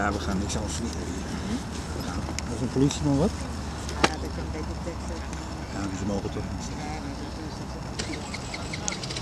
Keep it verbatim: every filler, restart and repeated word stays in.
Ja, we gaan niks anders vliegen hier. We gaan. Als een politieman wat? Ja, dat je een beetje tekst hebt. Ja, dus ze mogen toch niet. Nee, nee, dat is het.